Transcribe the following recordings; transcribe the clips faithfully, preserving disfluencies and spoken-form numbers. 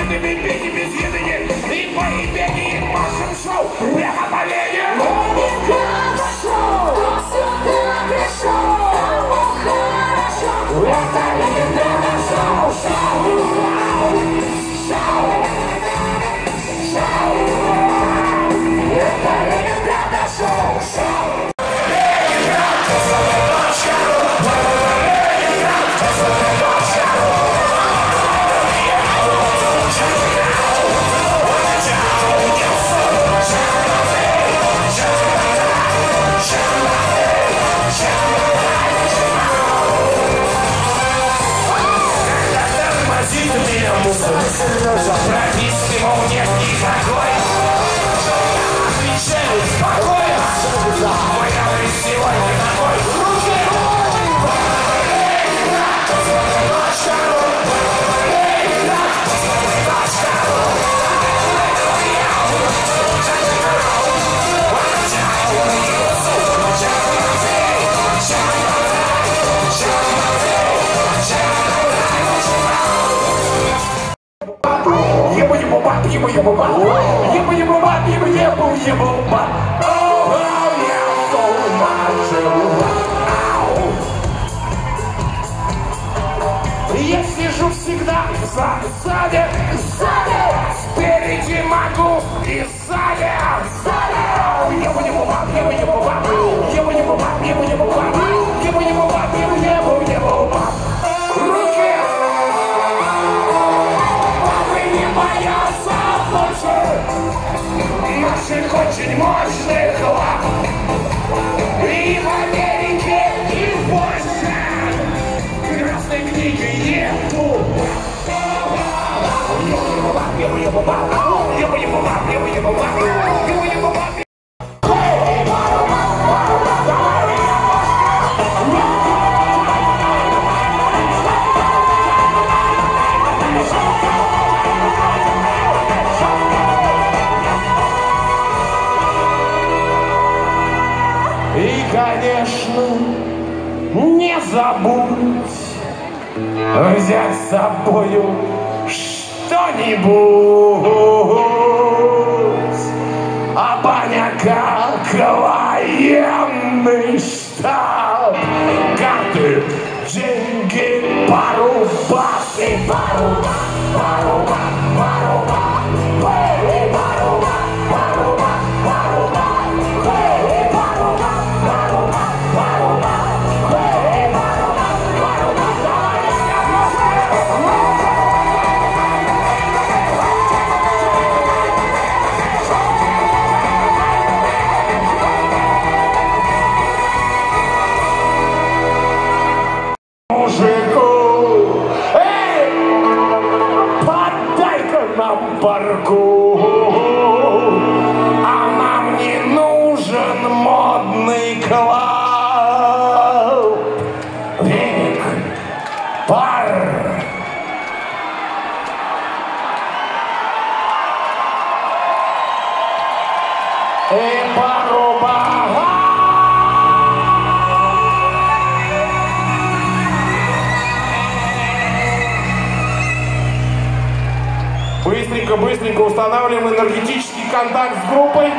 длинными беги без еды. И мои беги машем шоу прямо по линии. Это легендарное шоу, шоу, шоу, шоу. Это легендарное шоу, шоу. Прописки, мол, нет никакой. Отвечаю спокойно. Мой адрес сегодня такой. Руки! Ебу-ебу-бат, ебу-ебу-бат, ебу-ебу-бат, ебу-ебу-бат. Oh, я so much love. Я сижу всегда сзади, сзади, спереди могу и сзади, сзади. Ебу-ебу-бат, ебу-ебу-бат, ебу-ебу-бат, ебу-ебу-бат, ебу-ебу-бат, ебу-ебу-бат. Руки! Наших очень мощных лап. И в Америке, и в Польше красной книги нету. Ебу-ебу-бап, ебу-ебу-бап, ебу-ебу-бап, ебу-ебу-бап, ебу-ебу-бап. И, конечно, не забудь взять с собою что-нибудь. А баня как военный штаб. Карты, деньги, пару баб. И пару баб, пару баб, пару баб. И пару баб, пару баб, пару баб. Парку, а нам не нужен модный клуб. Веник, пар. И пару бага. Быстренько-быстренько устанавливаем энергетический контакт с группой.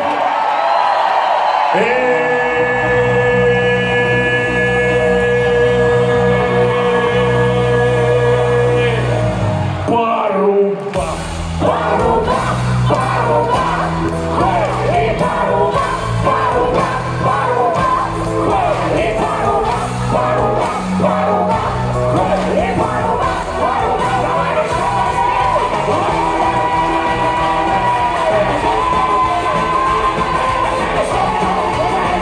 Паруба, паруба, паруба, и паруба, паруба, паруба, и паруба, паруба, паруба, и паруба, паруба. Давай,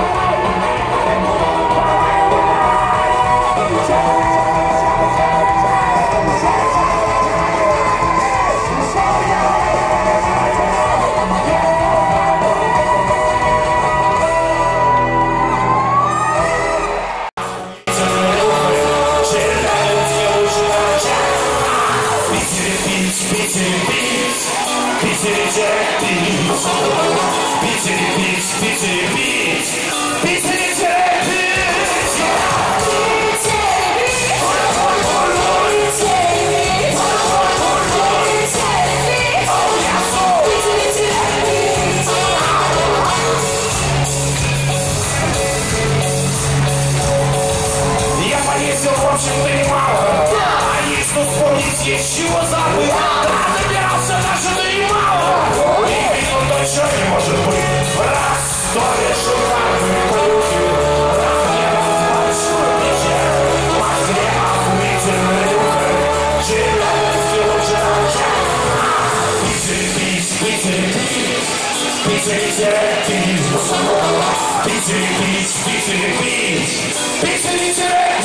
общем-то и мало. А есть что вспомнить, есть чего забыть. Да, набирался даже, да и мало. И видно точно не может быть. Раз, сто лет шикарные руки. Раз, небо в большую печаль. В Москве охуительный ухо. Челябинский лучше начать. Питер, пить, Питер, пить. Питер, пить. Питер, пить, Питер, пить. Питер, пить.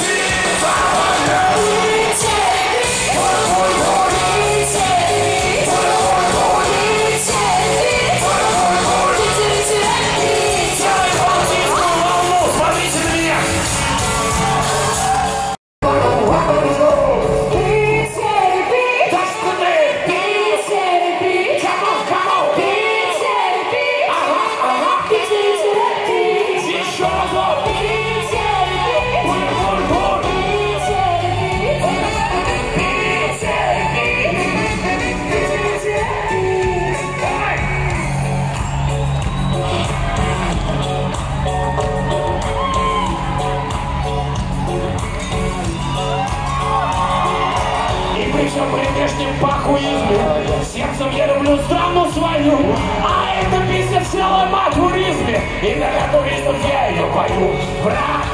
Сердцем я люблю страну свою, а эта песня в целом о туризме, и для туристов я ее пою. Брат!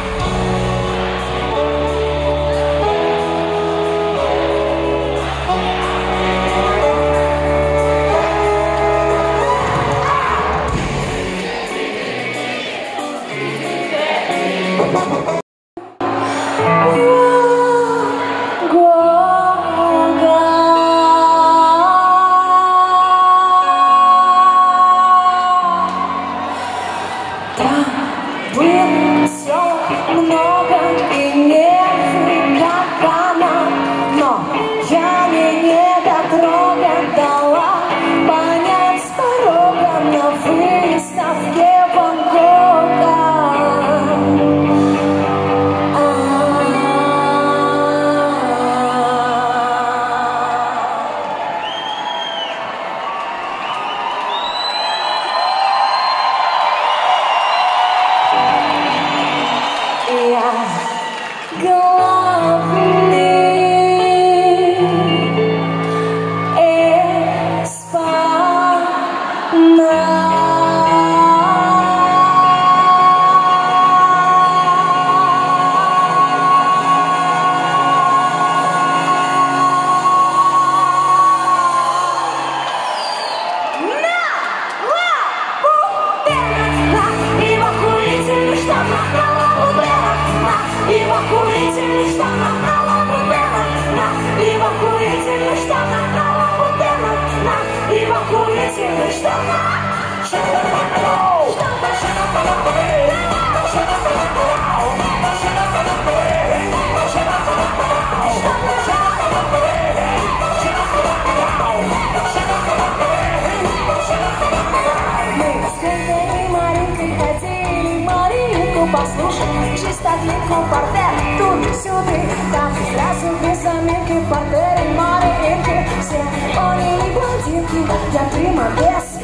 Послушай, чистотliку портрет, туды-сюды, там сразу без заминки в портере Маринки. Все они и блондинки, я прима без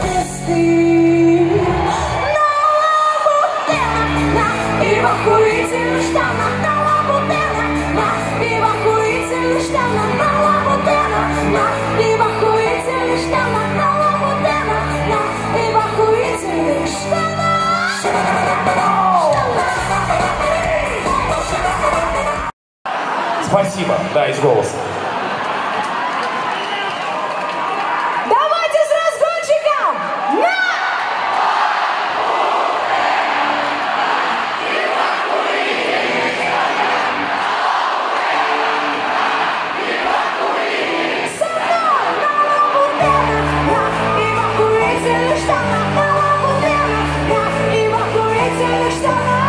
пизды. На лабутенах, на эвакуительных штанах, на лабутенах, на эвакуительных штанах, на лабутенах, на эвакуительных штанах, на лабутенах, на эвакуительных штанах. Спасибо, да, из голоса. Давайте с разгончиком! На! Со мной! На лабутенах, на эвакуительных штанах, на лабутенах, на эвакуительных штанах.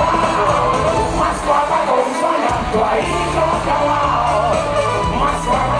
Москва, потом звонят твои колокола. Москва,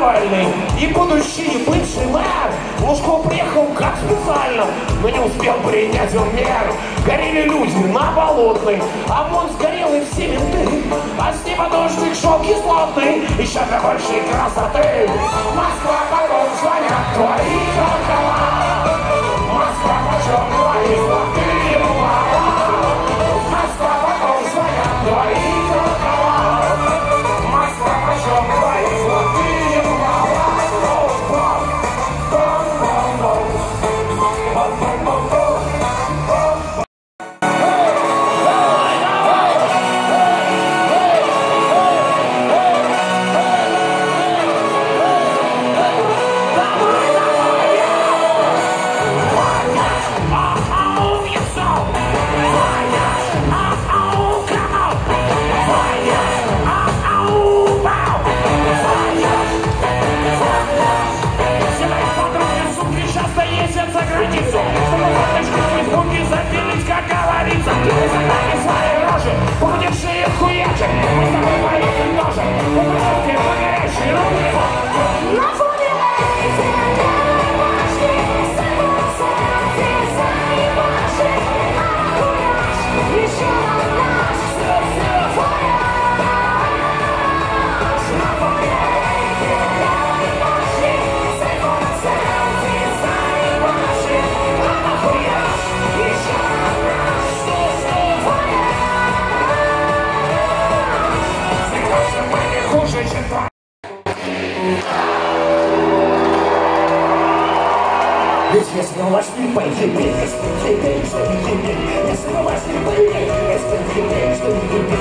Навальный и будущий бывший мэр. Лужков приехал как специально, но не успел принять он мер. Горели люди на Болотной, а вон сгорелы все менты. А с неба дождик шел кислотный, еще для большей красоты. Москва, потом звонят твои колокола. Москва, почем твои золотые слова. Москва, потом звонят твои колокола. Москва, почем твои золотые слова. Ведь если у вас не поедет, если не что не едет, если у вас не поедет, если не что не едет.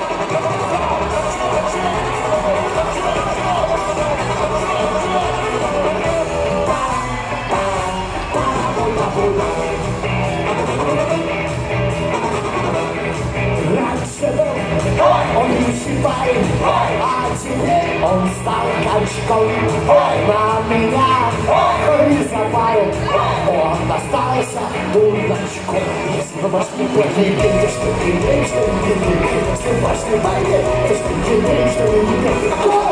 Он не считает, а теперь он стал качком. На меня он не забавит, он остался дурачком. Если вы ваш не поедете, что ты не что не едете, если ваш не поедете, что ты не что не едете.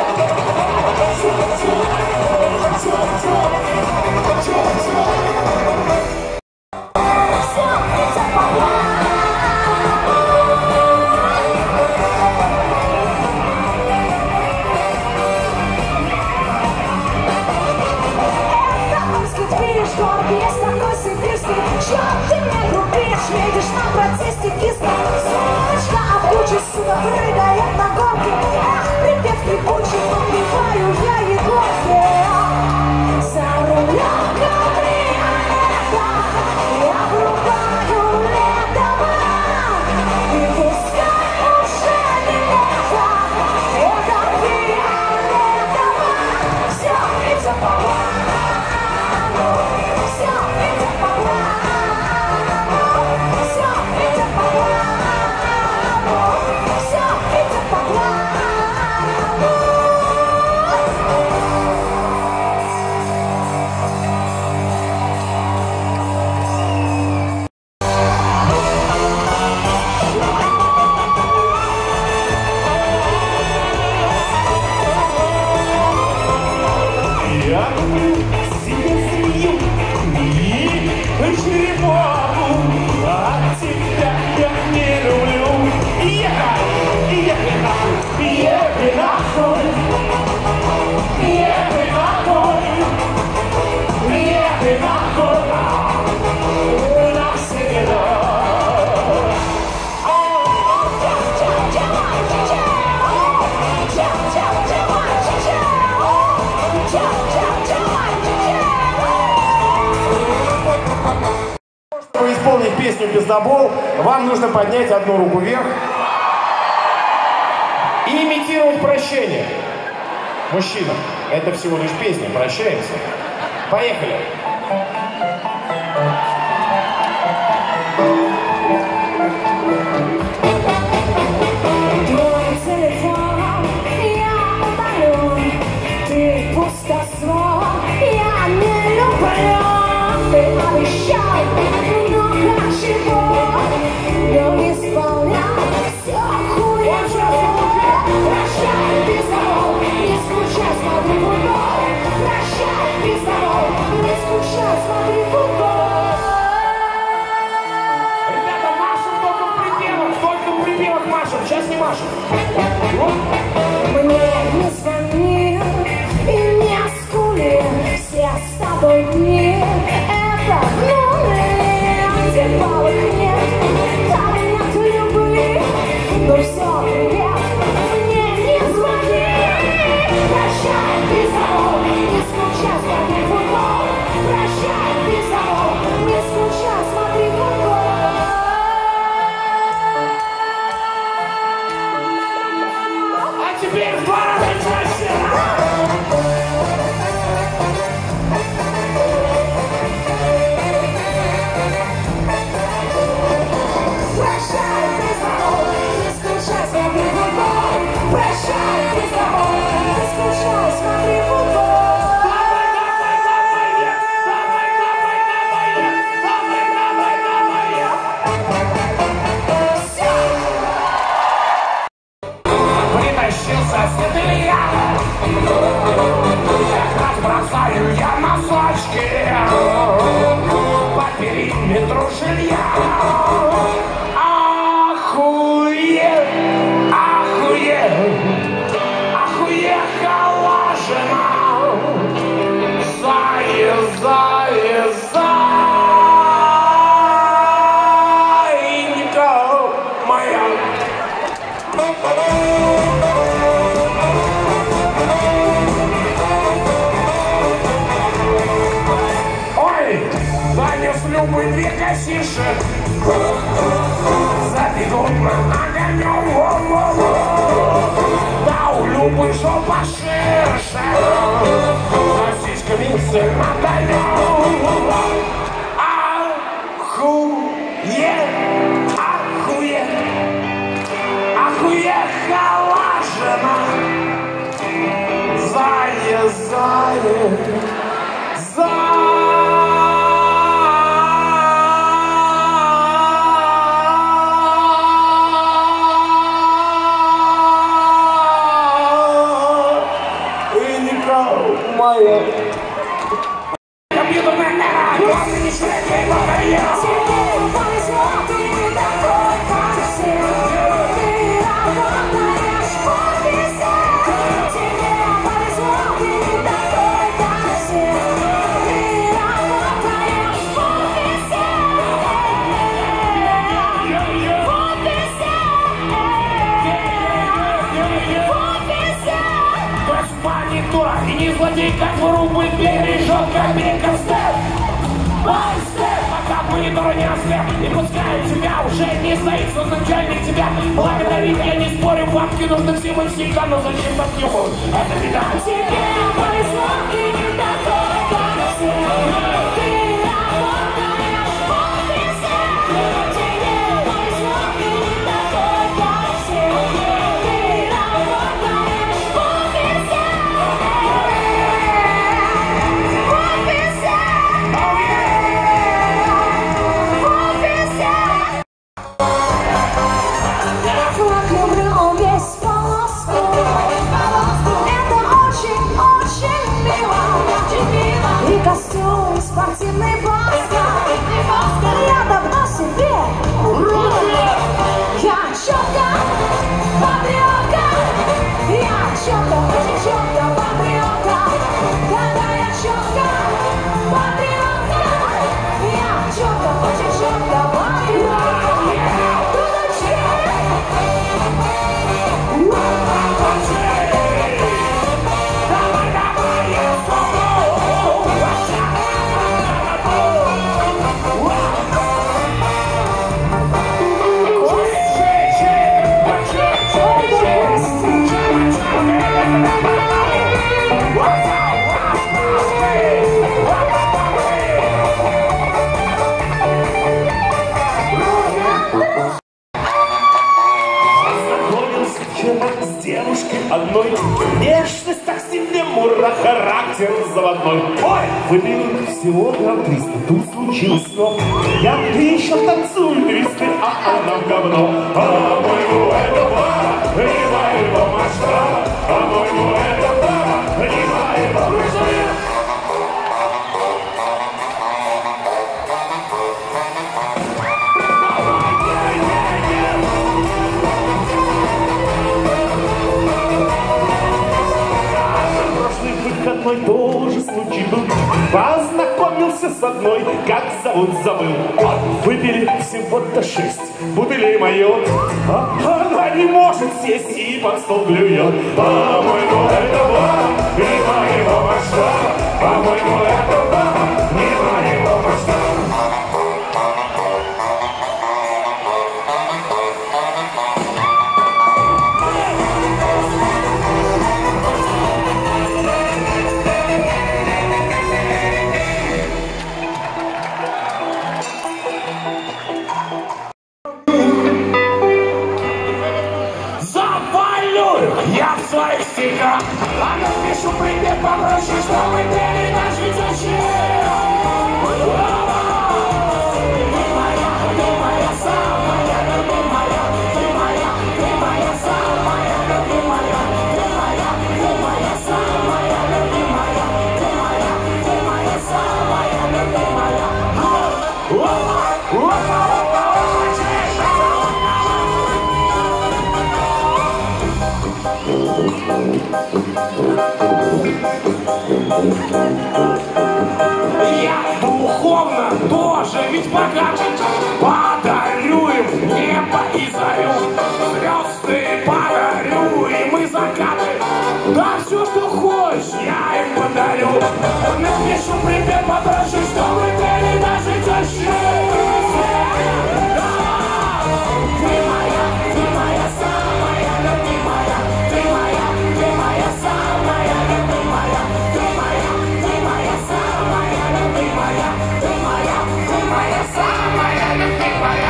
Есть такой сибирский, что ты мне грубишь, едешь на протесте киска. Солнышко, а в туче сюда прыгает на горке. Эх, припев скрипучий, подпеваю я Егорке. За рулем кабриолета я врубаю летово. И пускай уже не лето, это фиолетово. Все идет по плану. Я люблю себе змею и черепаху, а тебя я не люблю. Ехай, ехай нахуй, ехай нахуй, ехай нахуй, ехай нахуй, навсегда. Чтобы исполнить песню «Пиздобол», вам нужно поднять одну руку вверх и имитировать прощение. Мужчина, это всего лишь песня, прощаемся. Поехали. Твой телефон, я удален, ты пустослов, я не люблю. Ты обещал много чего, но не исполнял все хуя. Прощай, пиздобол, не скучай, смотри в сейчас не машет. Мне не звони и не скули, все с тобой дни. Это вновь, где балок нет, там нет любви, но все привет. Мне не звони, прощай, без забот, не скучай, смотри футбол. Прощай, без забот, не скучай, смотри футбол. А теперь в два раза чаще. Прощай, без забот, не скучай, смотри футбол. Прощай, без забот, не скучай, смотри футбол. Давай, давай, давай, нет. Давай, давай, давай, нет. Давай, давай, давай, нет. Все. Притащился с Илья. Как раз бросаю я носочки по периметру жилья. Охуеть, охуеть, охуехала жена. Заезжай, зайка моя. Ой, занес Любы две косиши, забегут на огонек. Да у Любы жопа ширше, за сиськами сильно даем. Охуеть, охуеть, охуехала жена. Заезжает, моя. Компьютерная эра, главный не шлет, его карьера. Тебе повезло, ты не такой, как все. Ты работаешь в офисе. Тебе повезло, ты не такой, как все. Ты работаешь в офисе. В офисе. В офисе. Без монитора и не злодей, как в рубль бережет копейка степ. Ой, степ, пока в монитора не ослеп. И пускай у тебя уже не стоит, но начальник тебя благодарит. Я не спорю, бабки нужны всем и всегда, но зачем так нюхают? Это беда. Тебе повезло, ты не такой, как все. Ты работаешь в офисе. Тебе повезло, ты не такой, как все. Ты работаешь в офисе. В офисе. В офисе. Флаг люблю весь полоску. Это очень-очень мило. И костюм спортивный баска. Я давно себе я четко патриотка. Я четко, очень четко патриотка. Когда я четко патриотка. Я четко, очень четко патриотка. Давай, давай, я смогу. Познакомился вчера с девушкой одной. Внешность так себе мура, характер заводной. Ой, выпил всего грамм триста, тут случилось снова. Я еще танцую твисты, а она в говно. По-моему, это пара, либо его масштаба. По-моему, это пара, либо его масштаба. с одной, как зовут, забыл. Выпили всего-то шесть бутылей мое, а она не может сесть и под стол клюет. По-моему, это вам не моего масштаба. По-моему, это вам не моего масштаба. Я в своих стихах, а напишу привет попроще, чтобы ты наш ведущий. Ты моя, ты моя самая любимая, ты моя, ты моя самая любимая, ты моя, ты моя самая любимая, ты моя, ты моя самая любимая. Опа, опа, опа, опа, я духовно тоже ведь богат. Подарю им небо и зарю, звезды подарю им и закаты. Да все, что хочешь, я им подарю. Напишу привет попрошу, чтобы были наши тещи. Ты моя, ты моя самая любимая, ты моя, ты моя самая любимая, ты моя, ты моя самая любимая, ты моя, ты моя самая любимая.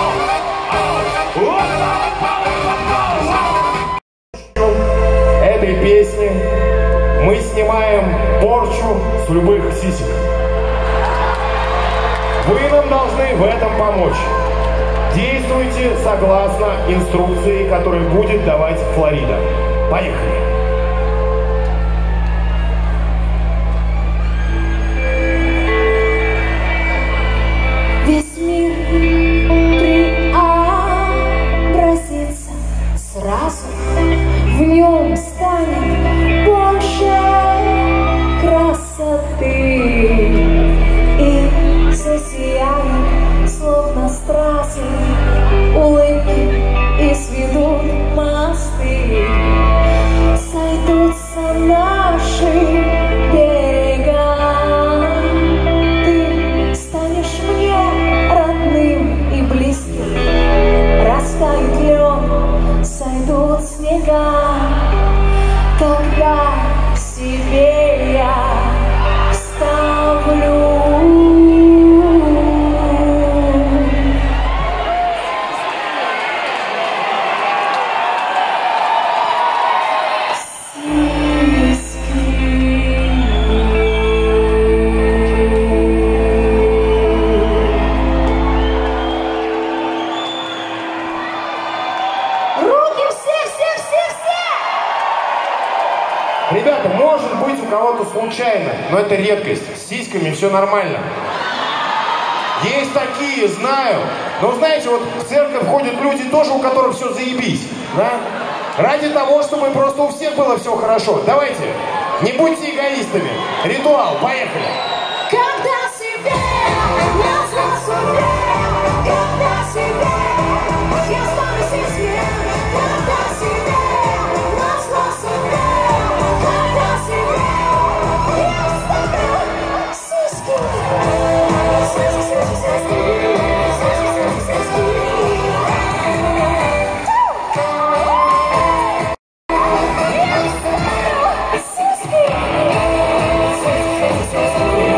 Этой песни мы снимаем порчу с любых сисек. Вы нам должны в этом помочь. Действуйте согласно инструкции, которую будет давать Флорида. Поехали! Весь мир преобразится сразу, в нем станет больше красоты и засияет, словно стразы, улыбки и сведут мосты, сойдутся наши берега. Ты станешь мне родным и близким, растает лед, сойдут снега, тогда к себе я вставлю. Ребята, может быть у кого-то случайно, но это редкость. С сиськами все нормально. Есть такие, знаю. Но знаете, вот в церковь ходят люди тоже, у которых все заебись. Да? Ради того, чтобы просто у всех было все хорошо. Давайте, не будьте эгоистами. Ритуал, поехали. Когда себе назло судьбе, когда себе я стану сильнее, когда себе назло судьбе, когда себе я стану сиськи, сиськи, сиськи, сиськи, сиськи, сиськи. Я стану сиськи, сиськи, сиськи.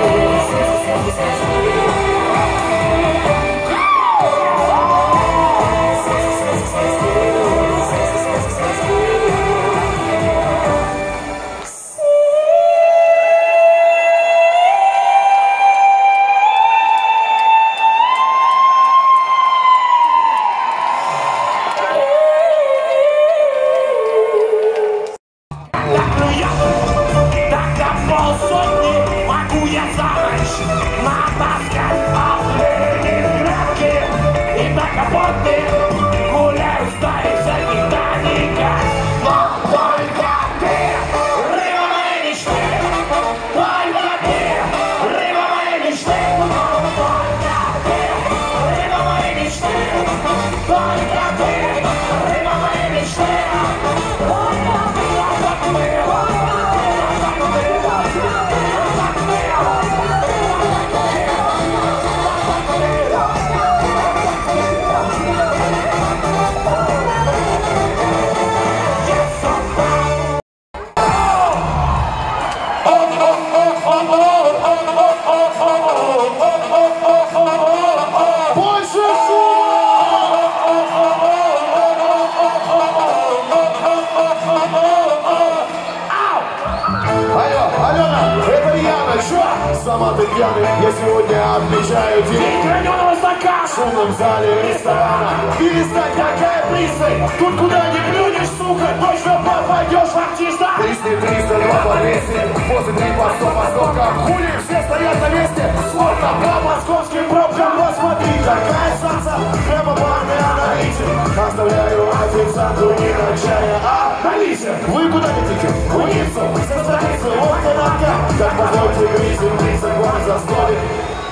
дипломаты пьяны. Я сегодня отмечаю день граненого стакана в шумном зале ресторана. Перестань, какая пристань, тут куда не плюнешь, сука, точно попадешь в артиста. Триста, триста, два по двести, после три по сто по сто. Хули, все стоят на месте, словно по московским пробкам. Посмотри, какая санса, хлебопарный аналитик. Оставляю официанту не на чая, а налите. Вы куда летите? В Ниццу, со страницы, вот канатка. Как позвольте гризель, гризель, вам за столик.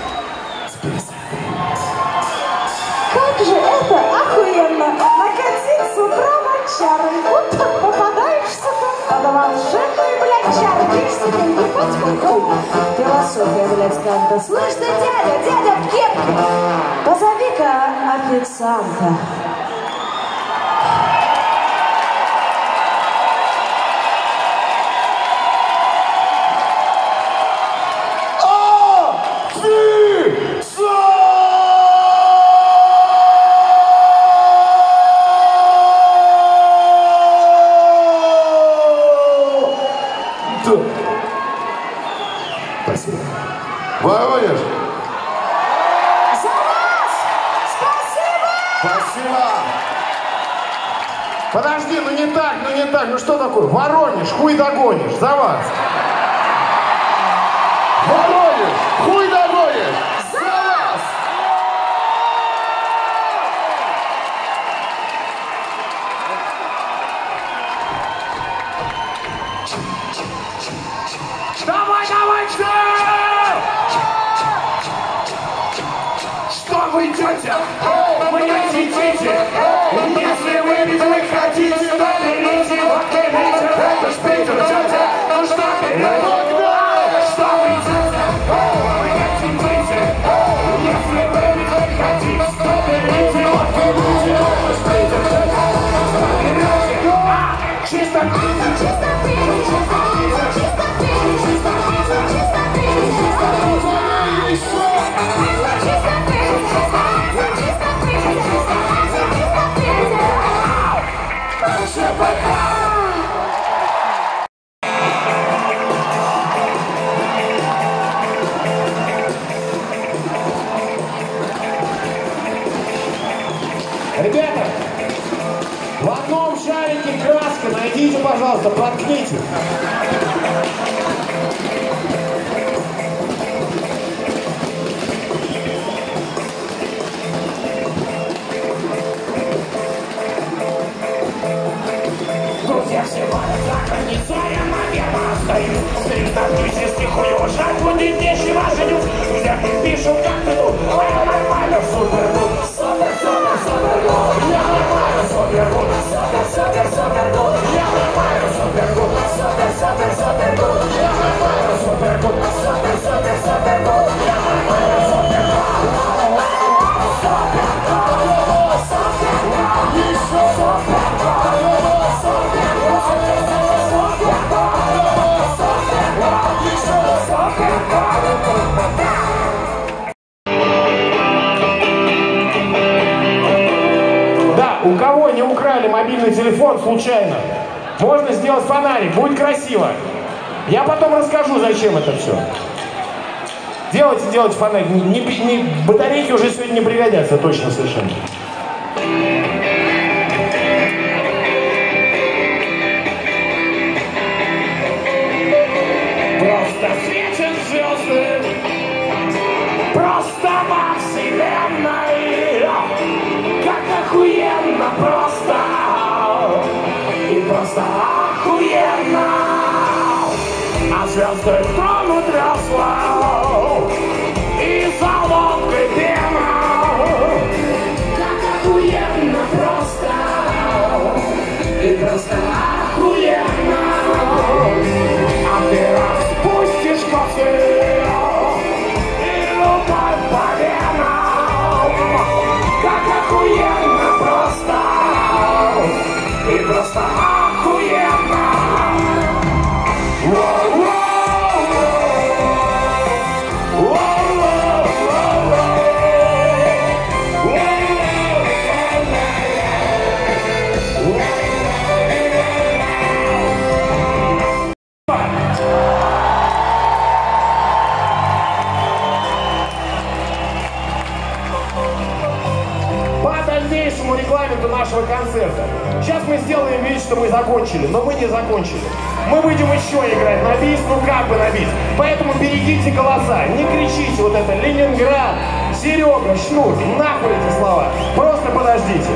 Как же это охуенно! Накатить с утра мочарой, будто попадаешь, сука, под волшебную, блядь, чары. Три секунды, потихоньку. Философия, блядь, как-то. Слышь ты, дядя, дядя в кепке, позови-ка официанта. Спасибо. Воронеж! За вас! Спасибо! Спасибо! Подожди, ну не так, ну не так, ну что такое? Воронеж, хуй догонишь, за вас. Воронеж! Хуй догонишь! За вас! Давай, давай, что? Что вы, тетя? Вы не сидите. Если вы ведь вы хотите, то берите, вот берите. Это ж Питер, тетя. Ну что ты? Что вы, тетя? Вы не сидите. Если вы ведь вы хотите, то берите, вот берите. Это ж Питер, тетя. А, чисто Питер, чисто Питер, чисто Питер, чисто Питер, чисто Питер, чисто Питер, чисто Питер, чисто Ребята, в одном шарике краска, найдите, пожалуйста, проткните. Друзья, все валят за границу, а я, наверное, остаюсь. Среди тактических хуёво жаль, будет нечего женюсь. Друзья пишут, как ты тут, а я нормально, супер тут. Супер, супер, супер гуд, я нормально, супер гуд. Супер, супер, супер гуд, я нормально, супер гуд. Супер, супер, супер гуд, я нормально, супер гуд. Супер, супер, супер гуд, я нормально, супер гуд. Супер гуд, супер гуд, еще супер гуд, супер гуд, супер гуд, супер гуд, еще супер гуд. Да, у кого не украли мобильный телефон случайно, можно сделать фонарик, будет красиво. Я потом расскажу, зачем это все. Делайте, делайте фонарик. Не, не, не, батарейки уже сегодня не пригодятся, точно совершенно. Просто светят звезды, просто во вселенной, как охуенно просто, и просто охуенно, а звезды тронут весла, и за лодкой пена, как охуенно просто, и просто охуенно. А ты распустишь косы и любовь по венам, как охуенно просто, и просто охуенно. Воу-воу-воу. думаете, что мы закончили, но мы не закончили. Мы будем еще играть на бис, ну как бы на бис. Поэтому берегите голоса, не кричите вот это Ленинград, Серега, Шнур, нахуй эти слова. Просто подождите.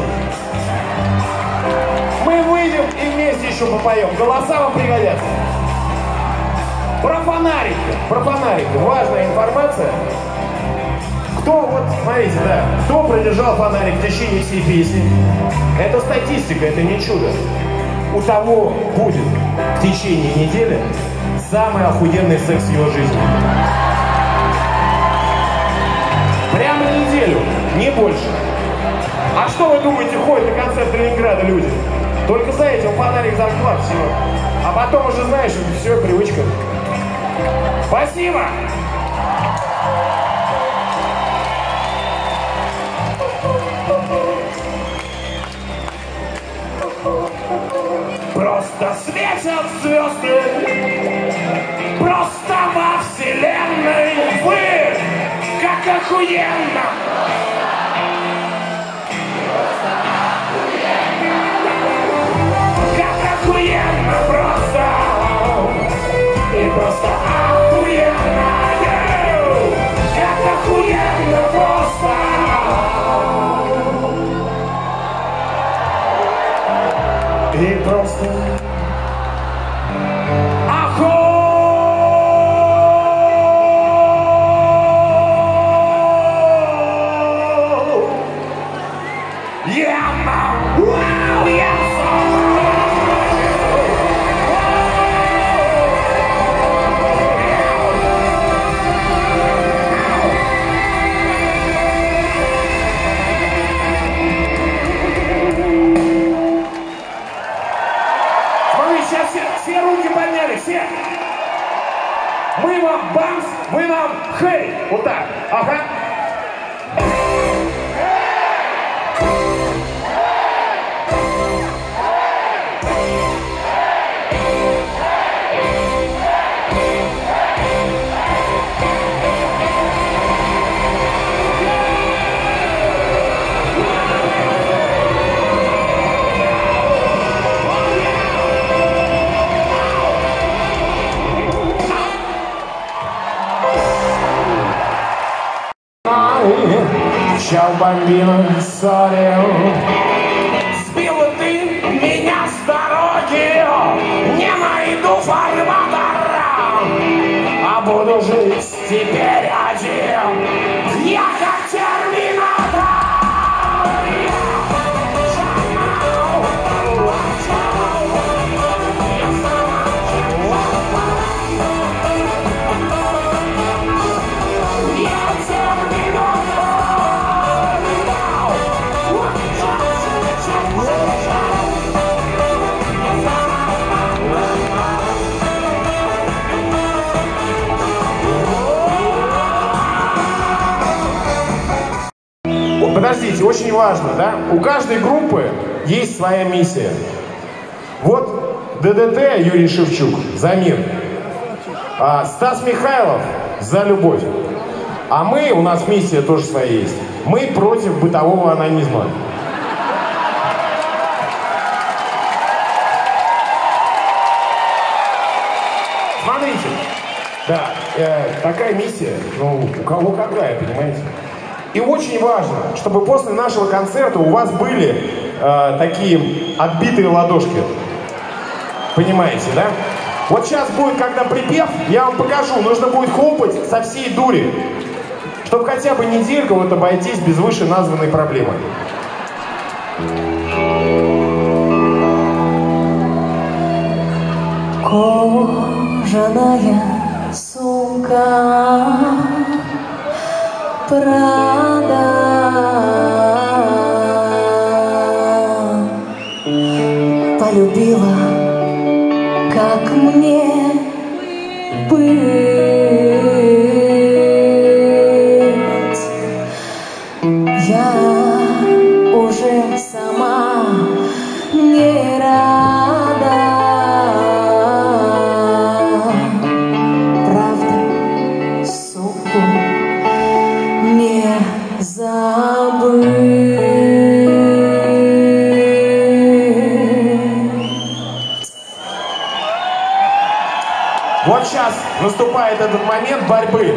Мы выйдем и вместе еще попоем. Голоса вам пригодятся. Про фонарик, про фонарик. Важная информация. Кто, вот, смотрите, да, кто продержал фонарик в течение всей песни? Это статистика, это не чудо. У того будет в течение недели самый охуенный секс в его жизни. Прямо неделю, не больше. А что вы думаете, ходят на концерт Ленинграда люди? Только за этим фонарик зарплат всего. А потом уже знаешь, все, привычка. Спасибо! Просто светят звезды, просто во вселенной вы, как охуенно. Как охуенно просто, и просто охуенно, как охуенно просто. И просто мы вам бамс, вы нам хей. Вот так. Ага. Чао, бомбино, сори. Сбила ты меня с дороги, не найду фарматора, а буду жить теперь один. Я как терминатор. Подождите, очень важно, да? У каждой группы есть своя миссия. Вот ДДТ Юрий Шевчук за мир, а Стас Михайлов за любовь. А мы, у нас миссия тоже своя есть. Мы против бытового анонизма. Смотрите, да, э, такая миссия, ну, у кого какая, понимаете? И очень важно, чтобы после нашего концерта у вас были э, такие отбитые ладошки. Понимаете, да? Вот сейчас будет, когда припев, я вам покажу, нужно будет хлопать со всей дури, чтобы хотя бы недельку вот обойтись без вышеназванной проблемы. Кожаная сумка Прада, полюбила, как мне быть. Я уже сама не рада, правда, суку не забыть. Вот сейчас наступает этот момент борьбы.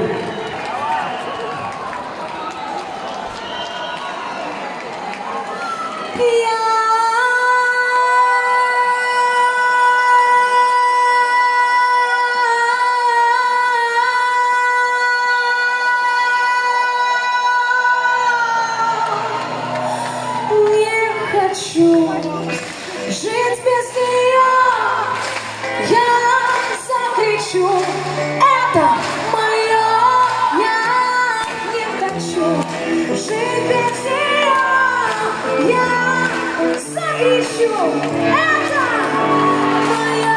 Хочу жить без нее, я закричу, это мое. Я не хочу жить без нее, я закричу, это мое.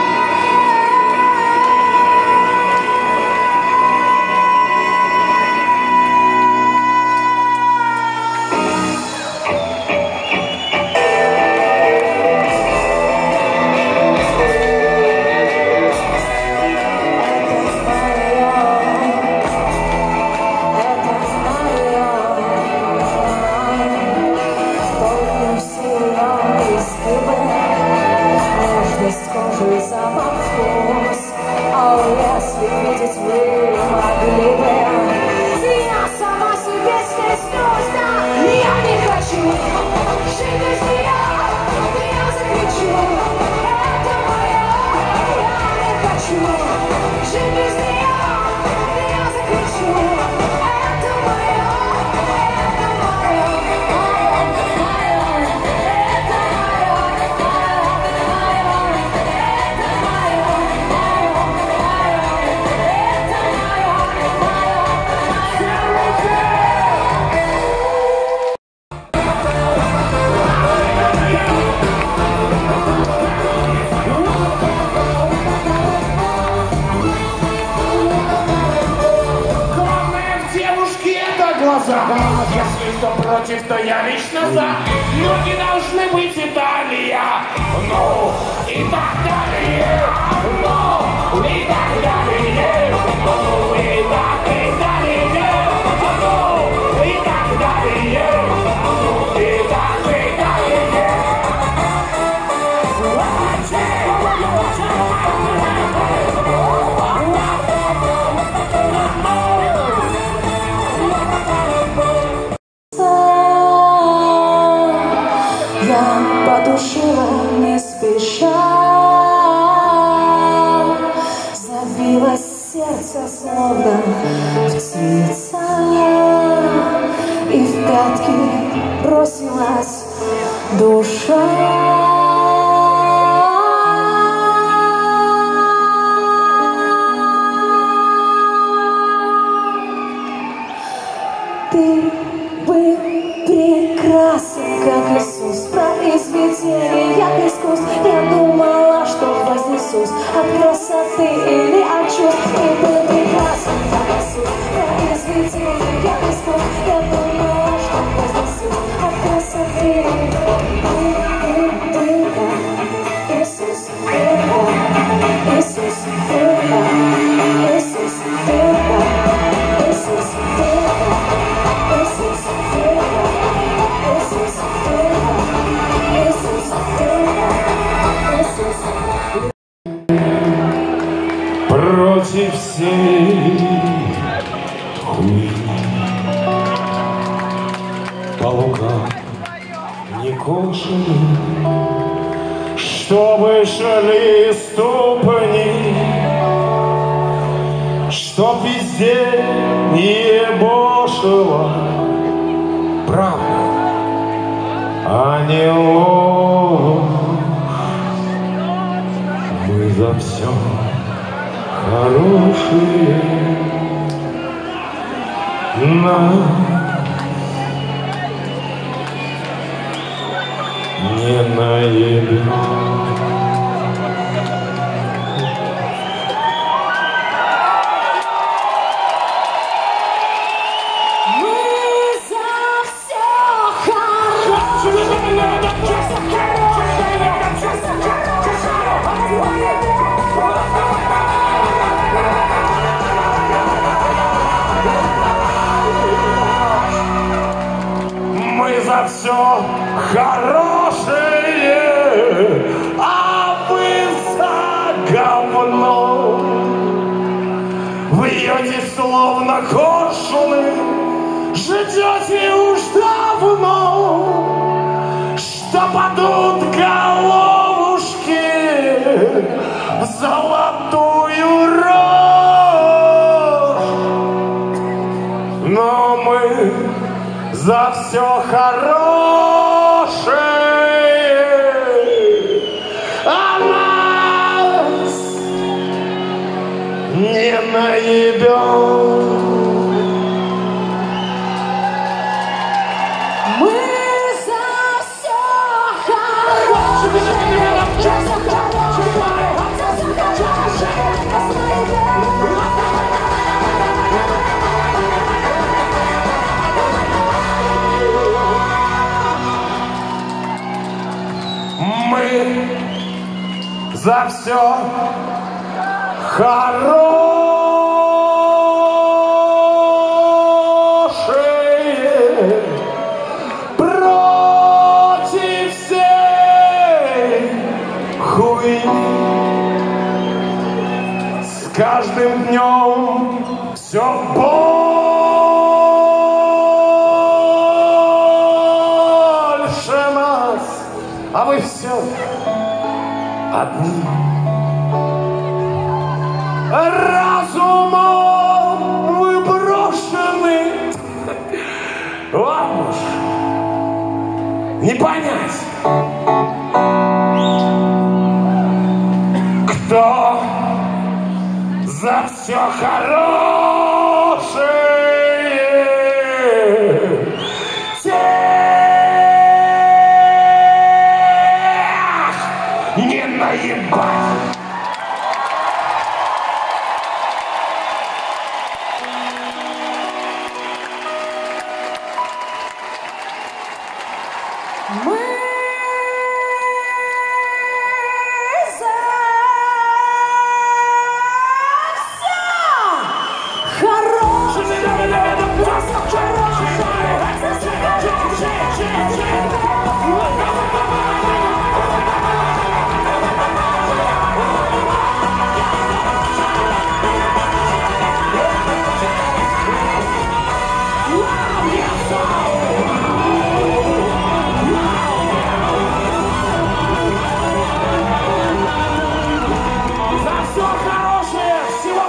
Если кто против, то я лично за. Ноги должны быть Италия. Ну, и так далее. Ну, и так далее. Ну, и так и далее. Ну, и так далее. Ну, и так и далее. Подушила не спеша, забилось сердце словно птица, и в пятки бросилась душа. Ты был прекрасен, как Иисус, произведение искусств. Я думала, что вознесусь от красоты или от чувств. Ты был прекрасен, как Иисус, произведение искусств. Я думала, что вознесусь от красоты. Иисус, Иисус, Иисус, Иисус, против всей хуйни по лугам не кошены, чтобы шли ступни, чтоб везде ебошило правда, а не ложь. Мы за все хорошие нам не наедем. Мы за все хорошее на коршуны ждете уж давно, что падут головушки в золотую рожь. Но мы за все хорошее, а нас не наебем. Мы за все хорошее, за все Мы за все хорошее, против всей хуйни. С каждым днем все больше нас, а вы все одни. Разумом вы брошены. Ладно уж, не понять, кто за все хорошее, тех не наебать. Мы за все хорошее, просто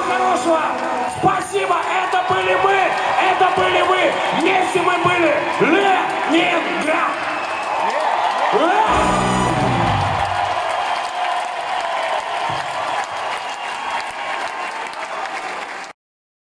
Спасибо, это были мы, это были вы, вместе мы были.